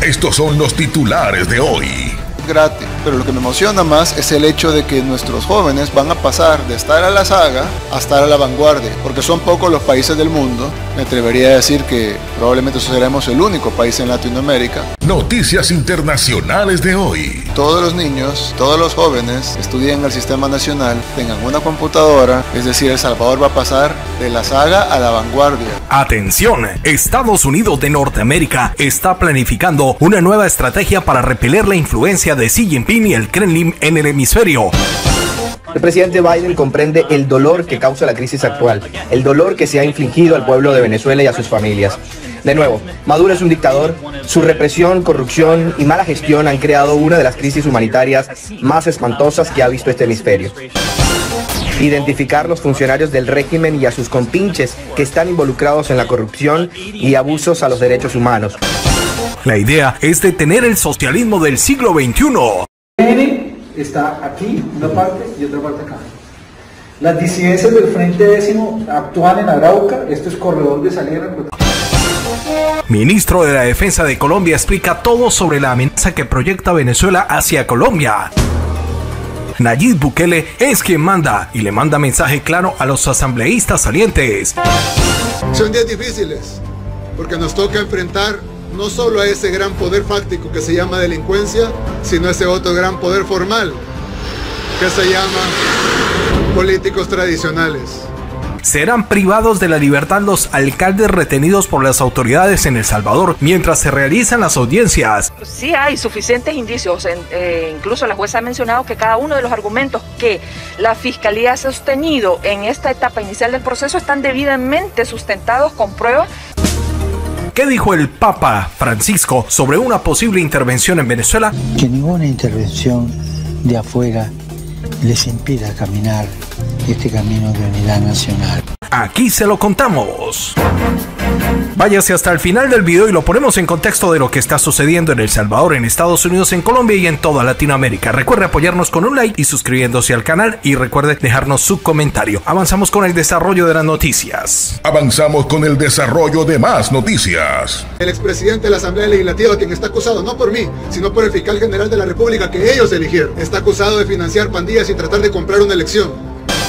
Estos son los titulares de hoy. Gratis, pero lo que me emociona más es el hecho de que nuestros jóvenes van a pasar de estar a la saga a estar a la vanguardia, porque son pocos los países del mundo. Me atrevería a decir que probablemente seremos el único país en Latinoamérica. Noticias internacionales de hoy. Todos los niños, todos los jóvenes estudien el sistema nacional, tengan una computadora, es decir, El Salvador va a pasar de la saga a la vanguardia. Atención, Estados Unidos de Norteamérica está planificando una nueva estrategia para repeler la influencia de Xi Jinping y el Kremlin en el hemisferio. El presidente Biden comprende el dolor que causa la crisis actual, el dolor que se ha infligido al pueblo de Venezuela y a sus familias. De nuevo, Maduro es un dictador, su represión, corrupción y mala gestión han creado una de las crisis humanitarias más espantosas que ha visto este hemisferio. Identificar los funcionarios del régimen y a sus compinches que están involucrados en la corrupción y abusos a los derechos humanos. La idea es detener el socialismo del siglo XXI. Está aquí una parte y otra parte acá. Las disidencias del Frente Décimo actúan en Arauca, esto es corredor de salida. Ministro de la Defensa de Colombia explica todo sobre la amenaza que proyecta Venezuela hacia Colombia. Nayib Bukele es quien manda y le manda mensaje claro a los asambleístas salientes. Son días difíciles porque nos toca enfrentar no solo a ese gran poder fáctico que se llama delincuencia, sino a ese otro gran poder formal que se llama políticos tradicionales. Serán privados de la libertad los alcaldes retenidos por las autoridades en El Salvador mientras se realizan las audiencias. Sí hay suficientes indicios, incluso la jueza ha mencionado que cada uno de los argumentos que la Fiscalía ha sostenido en esta etapa inicial del proceso están debidamente sustentados con pruebas. ¿Qué dijo el Papa Francisco sobre una posible intervención en Venezuela? Que ninguna intervención de afuera les impida caminar este camino de unidad nacional. Aquí se lo contamos. Váyase hasta el final del video y lo ponemos en contexto de lo que está sucediendo en El Salvador, en Estados Unidos, en Colombia y en toda Latinoamérica. Recuerde apoyarnos con un like y suscribiéndose al canal y recuerde dejarnos su comentario. Avanzamos con el desarrollo de las noticias. Avanzamos con el desarrollo de más noticias. El expresidente de la Asamblea Legislativa, quien está acusado no por mí, sino por el fiscal general de la República que ellos eligieron, está acusado de financiar pandillas y tratar de comprar una elección.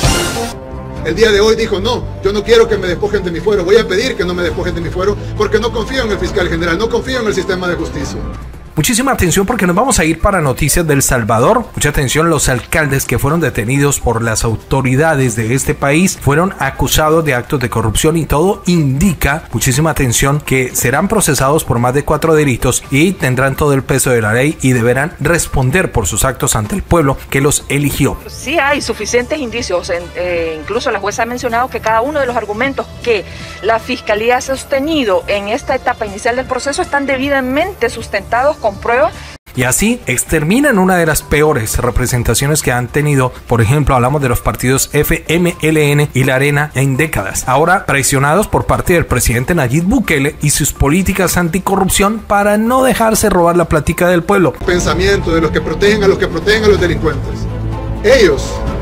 El día de hoy dijo, no, yo no quiero que me despojen de mi fuero, voy a pedir que no me despojen de mi fuero porque no confío en el fiscal general, no confío en el sistema de justicia. Muchísima atención porque nos vamos a ir para noticias del Salvador. Mucha atención, los alcaldes que fueron detenidos por las autoridades de este país fueron acusados de actos de corrupción y todo indica, muchísima atención, que serán procesados por más de 4 delitos y tendrán todo el peso de la ley y deberán responder por sus actos ante el pueblo que los eligió. Sí hay suficientes indicios, incluso la jueza ha mencionado que cada uno de los argumentos que la Fiscalía ha sostenido en esta etapa inicial del proceso están debidamente sustentados con pruebas. Y así exterminan una de las peores representaciones que han tenido. Por ejemplo, hablamos de los partidos FMLN y La Arena en décadas. Ahora presionados por parte del presidente Nayib Bukele y sus políticas anticorrupción para no dejarse robar la plática del pueblo. Pensamiento de los que protegen a los delincuentes. Ellos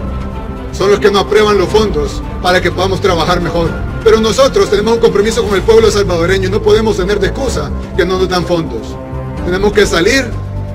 son los que no aprueban los fondos para que podamos trabajar mejor. Pero nosotros tenemos un compromiso con el pueblo salvadoreño y no podemos tener de excusa que no nos dan fondos. Tenemos que salir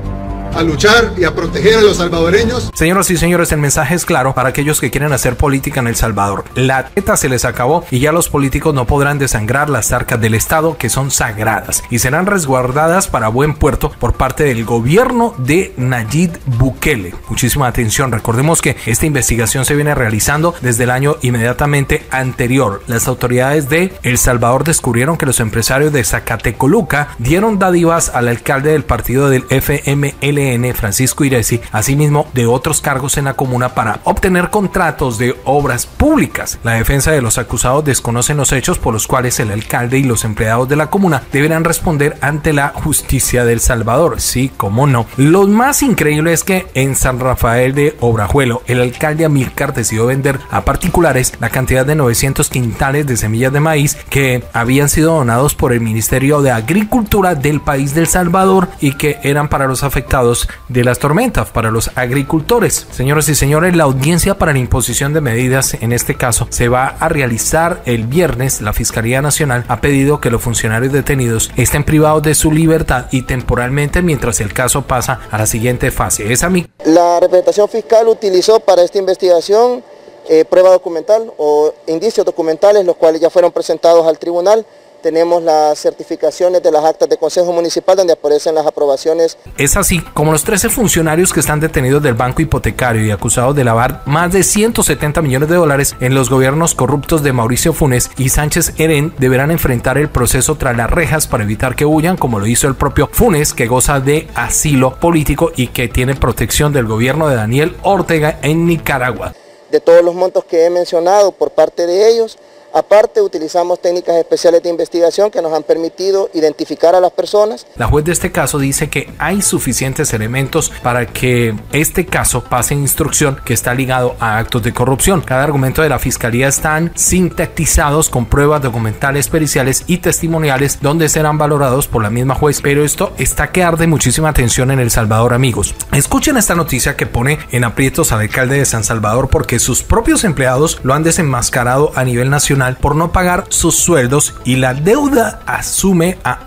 a luchar y a proteger a los salvadoreños. Señoras y señores, el mensaje es claro para aquellos que quieren hacer política en El Salvador. La teta se les acabó y ya los políticos no podrán desangrar las arcas del Estado, que son sagradas y serán resguardadas para buen puerto por parte del gobierno de Nayib Bukele. Muchísima atención, recordemos que esta investigación se viene realizando desde el año inmediatamente anterior. Las autoridades de El Salvador descubrieron que los empresarios de Zacatecoluca dieron dádivas al alcalde del partido del FMLN, Francisco Iresi, asimismo de otros cargos en la comuna para obtener contratos de obras públicas. La defensa de los acusados desconocen los hechos por los cuales el alcalde y los empleados de la comuna deberán responder ante la justicia de El Salvador. Sí, cómo no. Lo más increíble es que en San Rafael de Obrajuelo, el alcalde Amílcar decidió vender a particulares la cantidad de 900 quintales de semillas de maíz que habían sido donados por el Ministerio de Agricultura del país de El Salvador y que eran para los afectados periodos de las tormentas para los agricultores. Señoras y señores, la audiencia para la imposición de medidas en este caso se va a realizar el viernes. La Fiscalía Nacional ha pedido que los funcionarios detenidos estén privados de su libertad y temporalmente mientras el caso pasa a la siguiente fase. La representación fiscal utilizó para esta investigación prueba documental o indicios documentales, los cuales ya fueron presentados al tribunal. Tenemos las certificaciones de las actas de Consejo Municipal donde aparecen las aprobaciones. Es así como los 13 funcionarios que están detenidos del Banco Hipotecario y acusados de lavar más de 170 millones de dólares en los gobiernos corruptos de Mauricio Funes y Sánchez Herén deberán enfrentar el proceso tras las rejas para evitar que huyan, como lo hizo el propio Funes, que goza de asilo político y que tiene protección del gobierno de Daniel Ortega en Nicaragua. De todos los montos que he mencionado por parte de ellos, aparte, utilizamos técnicas especiales de investigación que nos han permitido identificar a las personas. La juez de este caso dice que hay suficientes elementos para que este caso pase en instrucción que está ligado a actos de corrupción. Cada argumento de la fiscalía están sintetizados con pruebas documentales, periciales y testimoniales donde serán valorados por la misma juez. Pero esto está que arde muchísima tensión en El Salvador, amigos. Escuchen esta noticia que pone en aprietos al alcalde de San Salvador porque sus propios empleados lo han desenmascarado a nivel nacional por no pagar sus sueldos y la deuda asume a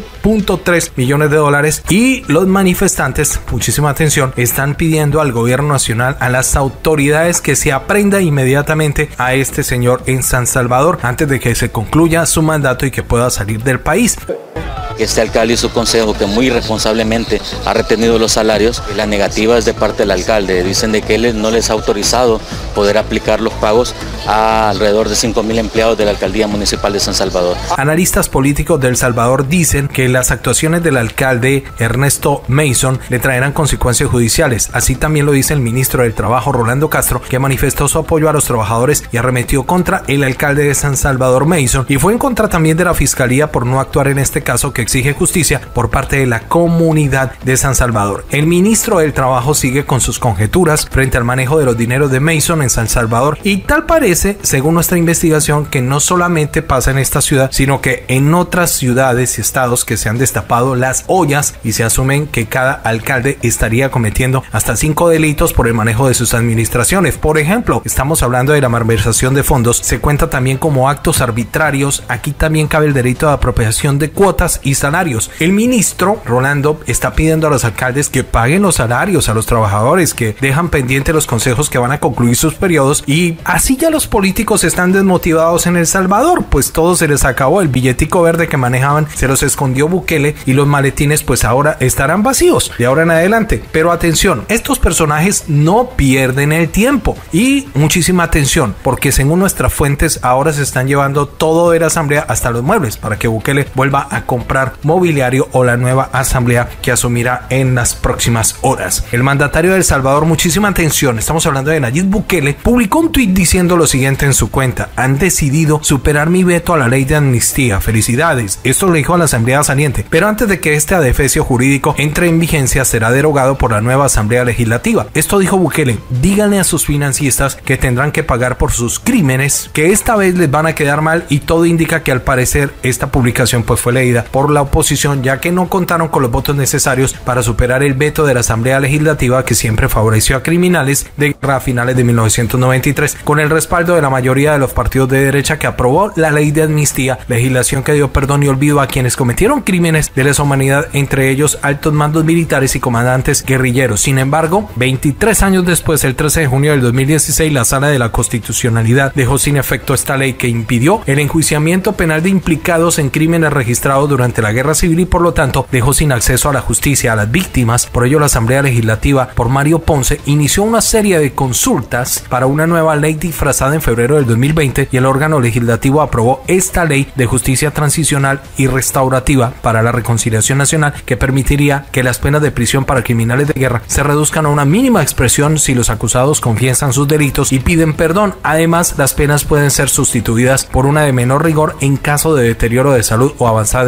8.3 millones de dólares y los manifestantes, muchísima atención, están pidiendo al gobierno nacional, a las autoridades que se aprenda inmediatamente a este señor en San Salvador antes de que se concluya su mandato y que pueda salir del país. Este alcalde y su consejo que muy irresponsablemente ha retenido los salarios y las negativas de parte del alcalde. Dicen de que él no les ha autorizado poder aplicar los pagos a alrededor de 5.000 empleados de la alcaldía municipal de San Salvador. Analistas políticos de El Salvador dicen que las actuaciones del alcalde Ernesto Mason le traerán consecuencias judiciales. Así también lo dice el ministro del Trabajo, Rolando Castro, que manifestó su apoyo a los trabajadores y arremetió contra el alcalde de San Salvador, Mason, y fue en contra también de la fiscalía por no actuar en este caso que exige justicia por parte de la comunidad de San Salvador. El ministro del Trabajo sigue con sus conjeturas frente al manejo de los dineros de Mason en San Salvador y tal parece, según nuestra investigación, que no solamente pasa en esta ciudad, sino que en otras ciudades y estados que se han destapado las ollas y se asumen que cada alcalde estaría cometiendo hasta 5 delitos por el manejo de sus administraciones. Por ejemplo, estamos hablando de la malversación de fondos, se cuenta también como actos arbitrarios. Aquí también cabe el delito de apropiación de cuotas y salarios. El ministro Rolando está pidiendo a los alcaldes que paguen los salarios a los trabajadores, que dejan pendientes los consejos que van a concluir sus periodos, y así ya los políticos están desmotivados en El Salvador, pues todo se les acabó. El billetico verde que manejaban se los escondió Bukele y los maletines pues ahora estarán vacíos de ahora en adelante. Pero atención, estos personajes no pierden el tiempo y muchísima atención, porque según nuestras fuentes ahora se están llevando todo de la asamblea, hasta los muebles, para que Bukele vuelva a comprar mobiliario o la nueva asamblea que asumirá en las próximas horas. El mandatario de El Salvador, muchísima atención, estamos hablando de Nayib Bukele, publicó un tuit diciendo lo siguiente en su cuenta: han decidido superar mi veto a la ley de amnistía, felicidades. Esto lo dijo a la asamblea saliente, pero antes de que este adefesio jurídico entre en vigencia será derogado por la nueva asamblea legislativa. Esto dijo Bukele: díganle a sus financistas que tendrán que pagar por sus crímenes, que esta vez les van a quedar mal, y todo indica que al parecer esta publicación pues fue leída por la oposición, ya que no contaron con los votos necesarios para superar el veto de la Asamblea Legislativa que siempre favoreció a criminales de guerra a finales de 1993, con el respaldo de la mayoría de los partidos de derecha que aprobó la ley de amnistía, legislación que dio perdón y olvido a quienes cometieron crímenes de lesa humanidad, entre ellos altos mandos militares y comandantes guerrilleros. Sin embargo, 23 años después, el 13 de junio del 2016, la Sala de la Constitucionalidad dejó sin efecto esta ley que impidió el enjuiciamiento penal de implicados en crímenes registrados durante la Guerra Civil y por lo tanto dejó sin acceso a la justicia a las víctimas. Por ello, la Asamblea Legislativa, por Mario Ponce, inició una serie de consultas para una nueva ley disfrazada en febrero del 2020 y el órgano legislativo aprobó esta ley de justicia transicional y restaurativa para la reconciliación nacional, que permitiría que las penas de prisión para criminales de guerra se reduzcan a una mínima expresión si los acusados confiesan sus delitos y piden perdón. Además, las penas pueden ser sustituidas por una de menor rigor en caso de deterioro de salud o avanzada edad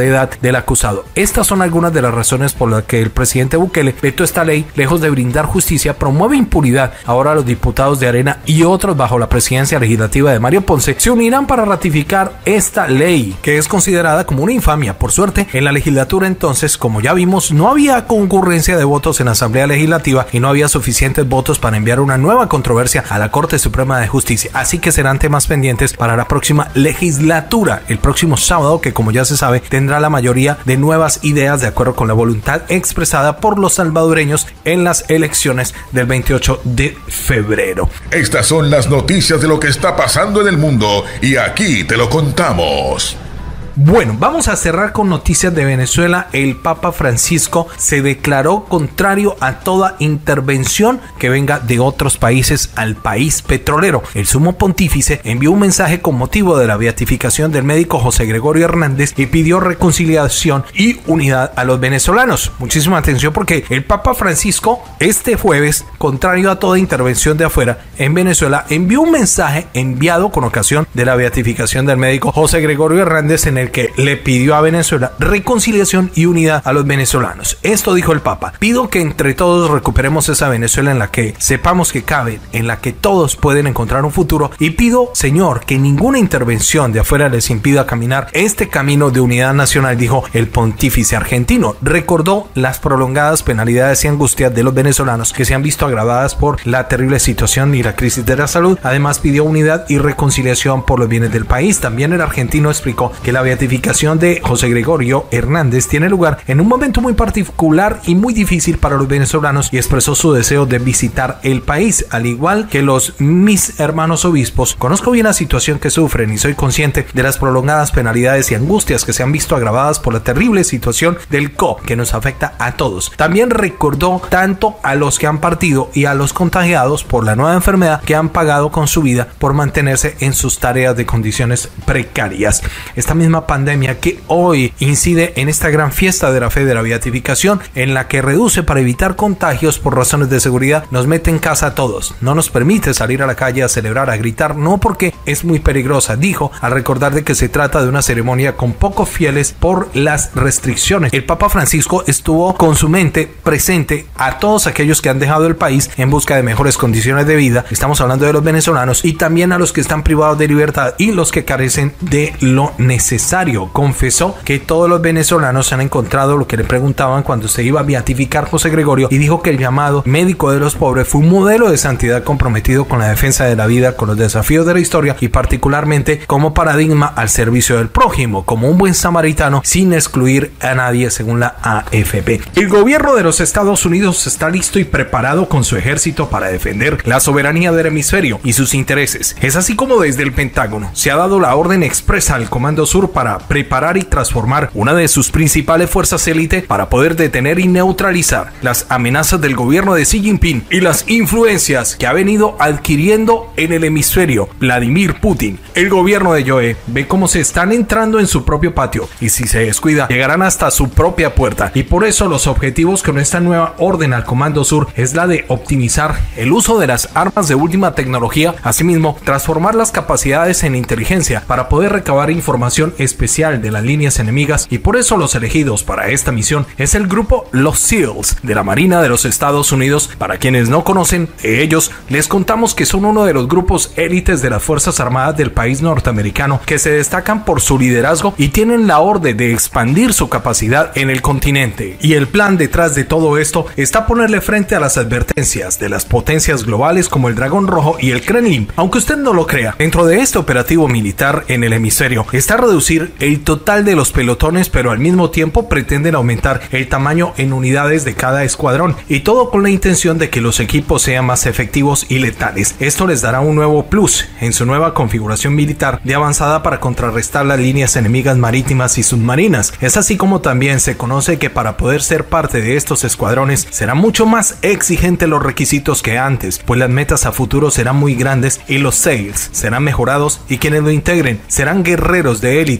del acusado. Estas son algunas de las razones por las que el presidente Bukele vetó esta ley. Lejos de brindar justicia, promueve impunidad. Ahora los diputados de Arena y otros bajo la presidencia legislativa de Mario Ponce se unirán para ratificar esta ley, que es considerada como una infamia. Por suerte, en la legislatura entonces, como ya vimos, no había concurrencia de votos en la Asamblea Legislativa y no había suficientes votos para enviar una nueva controversia a la Corte Suprema de Justicia. Así que serán temas pendientes para la próxima legislatura, el próximo sábado, que como ya se sabe, tendrá la mayoría de nuevas ideas de acuerdo con la voluntad expresada por los salvadoreños en las elecciones del 28 de febrero. Estas son las noticias de lo que está pasando en el mundo y aquí te lo contamos. Bueno, vamos a cerrar con noticias de Venezuela. El Papa Francisco se declaró contrario a toda intervención que venga de otros países al país petrolero. El sumo pontífice envió un mensaje con motivo de la beatificación del médico José Gregorio Hernández y pidió reconciliación y unidad a los venezolanos. Muchísima atención, porque el Papa Francisco este jueves, contrario a toda intervención de afuera en Venezuela, envió un mensaje enviado con ocasión de la beatificación del médico José Gregorio Hernández, en el que le pidió a Venezuela reconciliación y unidad a los venezolanos. Esto dijo el Papa: pido que entre todos recuperemos esa Venezuela en la que sepamos que caben, en la que todos pueden encontrar un futuro, y pido, Señor, que ninguna intervención de afuera les impida caminar este camino de unidad nacional, dijo el pontífice argentino. Recordó las prolongadas penalidades y angustias de los venezolanos que se han visto agravadas por la terrible situación y la crisis de la salud. Además, pidió unidad y reconciliación por los bienes del país. También el argentino explicó que la beatificación de José Gregorio Hernández tiene lugar en un momento muy particular y muy difícil para los venezolanos, y expresó su deseo de visitar el país. Al igual que mis hermanos obispos, conozco bien la situación que sufren y soy consciente de las prolongadas penalidades y angustias que se han visto agravadas por la terrible situación del COVID que nos afecta a todos. También recordó tanto a los que han partido y a los contagiados por la nueva enfermedad, que han pagado con su vida por mantenerse en sus tareas de condiciones precarias. Esta misma pandemia que hoy incide en esta gran fiesta de la fe de la beatificación, en la que reduce para evitar contagios por razones de seguridad, nos mete en casa a todos, no nos permite salir a la calle a celebrar, a gritar, no, porque es muy peligrosa, dijo, al recordar de que se trata de una ceremonia con pocos fieles por las restricciones. El Papa Francisco estuvo con su mente presente a todos aquellos que han dejado el país en busca de mejores condiciones de vida. Estamos hablando de los venezolanos, y también a los que están privados de libertad y los que carecen de lo necesario. Confesó que todos los venezolanos han encontrado lo que le preguntaban cuando se iba a beatificar José Gregorio, y dijo que el llamado médico de los pobres fue un modelo de santidad comprometido con la defensa de la vida, con los desafíos de la historia y particularmente como paradigma al servicio del prójimo, como un buen samaritano sin excluir a nadie, según la AFP. El gobierno de los Estados Unidos está listo y preparado con su ejército para defender la soberanía del hemisferio y sus intereses. Es así como desde el Pentágono se ha dado la orden expresa al Comando Sur para preparar y transformar una de sus principales fuerzas élite para poder detener y neutralizar las amenazas del gobierno de Xi Jinping y las influencias que ha venido adquiriendo en el hemisferio Vladimir Putin. El gobierno de Joe ve cómo se están entrando en su propio patio, y si se descuida llegarán hasta su propia puerta, y por eso los objetivos con esta nueva orden al Comando Sur es la de optimizar el uso de las armas de última tecnología, asimismo transformar las capacidades en inteligencia para poder recabar información especial de las líneas enemigas, y por eso los elegidos para esta misión es el grupo Los SEALs de la Marina de los Estados Unidos. Para quienes no conocen de ellos, les contamos que son uno de los grupos élites de las Fuerzas Armadas del país norteamericano, que se destacan por su liderazgo y tienen la orden de expandir su capacidad en el continente. Y el plan detrás de todo esto está ponerle frente a las advertencias de las potencias globales como el Dragón Rojo y el Kremlin. Aunque usted no lo crea, dentro de este operativo militar en el hemisferio está reducir el total de los pelotones, pero al mismo tiempo pretenden aumentar el tamaño en unidades de cada escuadrón, y todo con la intención de que los equipos sean más efectivos y letales. Esto les dará un nuevo plus en su nueva configuración militar de avanzada para contrarrestar las líneas enemigas marítimas y submarinas. Es así como también se conoce que para poder ser parte de estos escuadrones será mucho más exigente los requisitos que antes, pues las metas a futuro serán muy grandes y los SEALs serán mejorados, y quienes lo integren serán guerreros de élite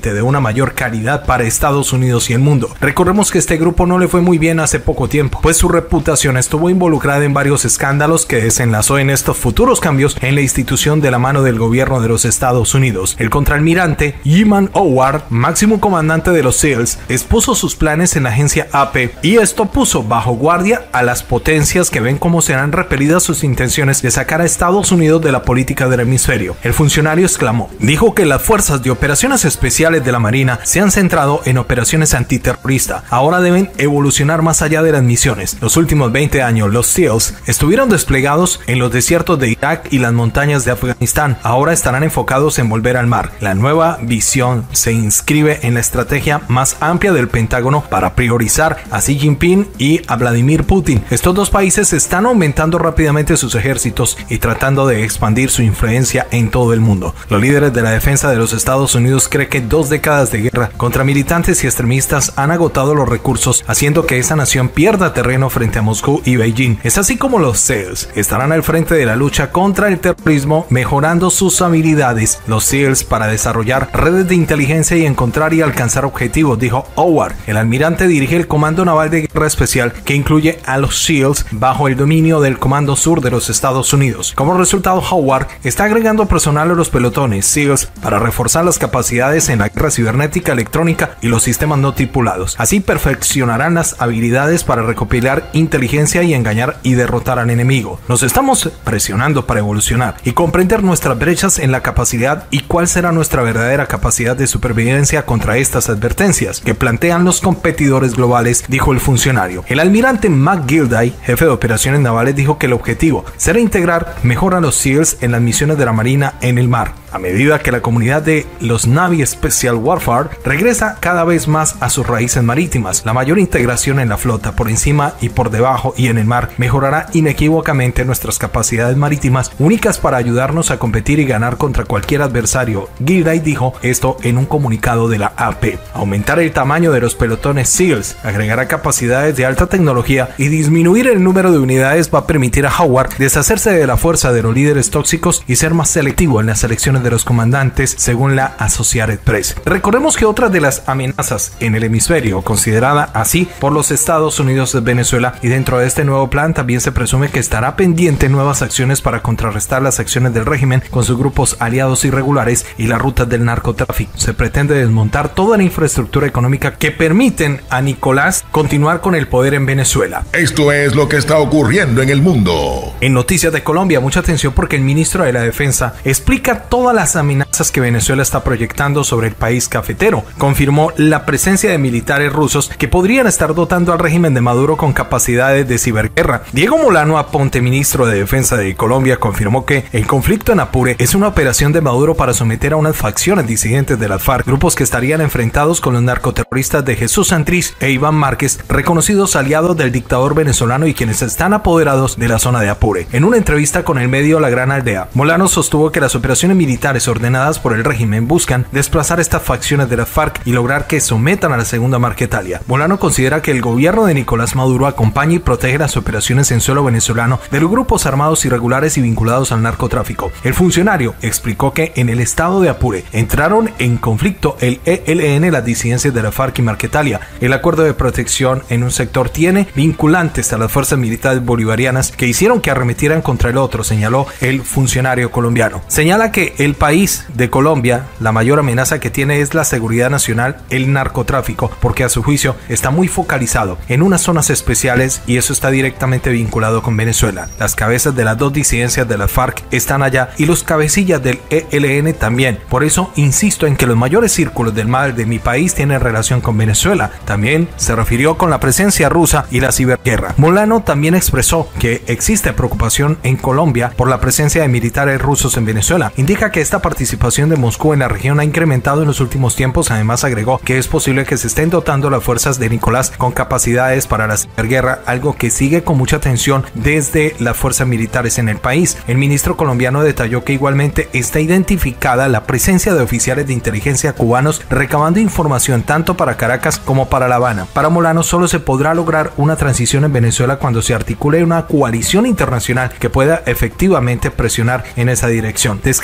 fuente de una mayor calidad para Estados Unidos y el mundo. Recordemos que este grupo no le fue muy bien hace poco tiempo, pues su reputación estuvo involucrada en varios escándalos que desenlazó en estos futuros cambios en la institución de la mano del gobierno de los Estados Unidos. El contraalmirante Eamon Howard, máximo comandante de los SEALs, expuso sus planes en la agencia AP y esto puso bajo guardia a las potencias que ven cómo serán repelidas sus intenciones de sacar a Estados Unidos de la política del hemisferio. El funcionario exclamó, dijo que las fuerzas de operaciones especiales de la Marina se han centrado en operaciones antiterroristas. Ahora deben evolucionar más allá de las misiones. Los últimos 20 años los SEALs estuvieron desplegados en los desiertos de Irak y las montañas de Afganistán. Ahora estarán enfocados en volver al mar. La nueva visión se inscribe en la estrategia más amplia del Pentágono para priorizar a Xi Jinping y a Vladimir Putin. Estos dos países están aumentando rápidamente sus ejércitos y tratando de expandir su influencia en todo el mundo. Los líderes de la defensa de los Estados Unidos creen que 2 décadas de guerra contra militantes y extremistas han agotado los recursos, haciendo que esa nación pierda terreno frente a Moscú y Beijing. Es así como los SEALs estarán al frente de la lucha contra el terrorismo, mejorando sus habilidades. Los SEALs para desarrollar redes de inteligencia y encontrar y alcanzar objetivos, dijo Howard. El almirante dirige el Comando Naval de Guerra Especial, que incluye a los SEALs bajo el dominio del Comando Sur de los Estados Unidos. Como resultado, Howard está agregando personal a los pelotones SEALs para reforzar las capacidades en la guerra cibernética, electrónica y los sistemas no tripulados. Así perfeccionarán las habilidades para recopilar inteligencia y engañar y derrotar al enemigo. Nos estamos presionando para evolucionar y comprender nuestras brechas en la capacidad y cuál será nuestra verdadera capacidad de supervivencia contra estas advertencias que plantean los competidores globales, dijo el funcionario. El almirante McGilday, jefe de operaciones navales, dijo que el objetivo será integrar mejor a los SEALs en las misiones de la Marina en el mar. A medida que la comunidad de los Navy Special Warfare regresa cada vez más a sus raíces marítimas, la mayor integración en la flota por encima y por debajo y en el mar mejorará inequívocamente nuestras capacidades marítimas, únicas para ayudarnos a competir y ganar contra cualquier adversario. Gilday dijo esto en un comunicado de la AP. Aumentar el tamaño de los pelotones SEALs agregará capacidades de alta tecnología y disminuir el número de unidades va a permitir a Howard deshacerse de la fuerza de los líderes tóxicos y ser más selectivo en las selecciones de los comandantes, según la Associated Press. Recordemos que otra de las amenazas en el hemisferio, considerada así por los Estados Unidos, es Venezuela, y dentro de este nuevo plan también se presume que estará pendiente nuevas acciones para contrarrestar las acciones del régimen con sus grupos aliados irregulares y las rutas del narcotráfico. Se pretende desmontar toda la infraestructura económica que permiten a Nicolás continuar con el poder en Venezuela. Esto es lo que está ocurriendo en el mundo. En noticias de Colombia, mucha atención porque el ministro de la Defensa explica todas las amenazas que Venezuela está proyectando sobre el país cafetero. Confirmó la presencia de militares rusos que podrían estar dotando al régimen de Maduro con capacidades de ciberguerra. Diego Molano Aponte, ministro de Defensa de Colombia, confirmó que el conflicto en Apure es una operación de Maduro para someter a unas facciones disidentes de las FARC, grupos que estarían enfrentados con los narcoterroristas de Jesús Santrich e Iván Márquez, reconocidos aliados del dictador venezolano y quienes están apoderados de la zona de Apure. En una entrevista con el medio La Gran Aldea, Molano sostuvo que las operaciones militares ordenadas por el régimen buscan desplazar estas facciones de las FARC y lograr que sometan a la segunda Marquetalia. Molano considera que el gobierno de Nicolás Maduro acompaña y protege las operaciones en suelo venezolano de los grupos armados irregulares y vinculados al narcotráfico. El funcionario explicó que en el estado de Apure entraron en conflicto el ELN, las disidencias de la FARC y Marquetalia. El acuerdo de protección en un sector tiene vinculantes a las fuerzas militares bolivarianas que hicieron que arremetieran contra el otro, señaló el funcionario colombiano. Señala que el país de Colombia, la mayor amenaza que tiene es la seguridad nacional, el narcotráfico, porque a su juicio está muy focalizado en unas zonas especiales y eso está directamente vinculado con Venezuela. Las cabezas de las dos disidencias de la FARC están allá y los cabecillas del ELN también. Por eso insisto en que los mayores círculos del mal de mi país tienen relación con Venezuela. También se refirió con la presencia rusa y la ciberguerra. Molano también expresó que existe preocupación en Colombia por la presencia de militares rusos en Venezuela. Indica que esta participación de Moscú en la región ha incrementado en los últimos tiempos. Además agregó que es posible que se estén dotando las fuerzas de Nicolás con capacidades para la ciberguerra, algo que sigue con mucha atención desde las fuerzas militares en el país. El ministro colombiano detalló que igualmente está identificada la presencia de oficiales de inteligencia cubanos recabando información tanto para Caracas como para La Habana. Para Molano solo se podrá lograr una transición en Venezuela cuando se articule una coalición internacional que pueda efectivamente presionar en esa dirección. Descartó que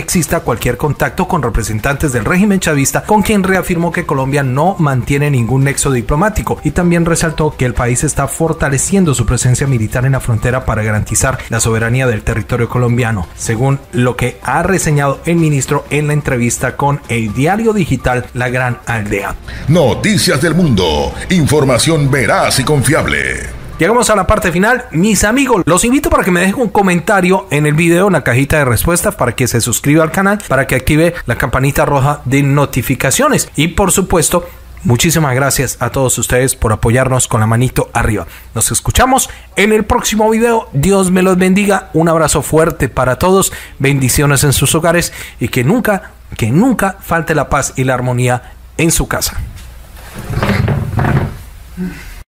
que exista cualquier contacto con representantes del régimen chavista, con quien reafirmó que Colombia no mantiene ningún nexo diplomático, y también resaltó que el país está fortaleciendo su presencia militar en la frontera para garantizar la soberanía del territorio colombiano, según lo que ha reseñado el ministro en la entrevista con el diario digital La Gran Aldea. Noticias del mundo, información veraz y confiable. Llegamos a la parte final. Mis amigos, los invito para que me dejen un comentario en el video, en la cajita de respuestas, para que se suscriba al canal, para que active la campanita roja de notificaciones. Y por supuesto, muchísimas gracias a todos ustedes por apoyarnos con la manito arriba. Nos escuchamos en el próximo video. Dios me los bendiga. Un abrazo fuerte para todos. Bendiciones en sus hogares y que nunca falte la paz y la armonía en su casa.